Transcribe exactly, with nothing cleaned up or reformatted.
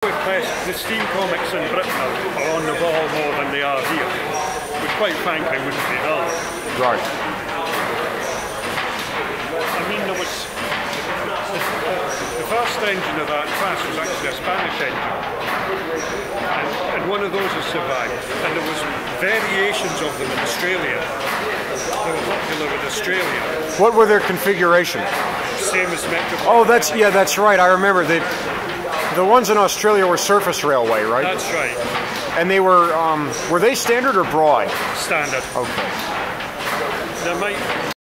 with the steam comics in Britain are on the ball more than they are here, which quite frankly wouldn't be hard. Right. I mean, there was the first engine of that class was actually a Spanish engine, and, and one of those has survived. And there was variations of them in Australia. They were popular with Australia. What were their configuration? Same as Metro. Oh, that's yeah, that's right. I remember the the ones in Australia were surface railway, right? That's right. And they were um, were they standard or broad? Standard. Okay. There might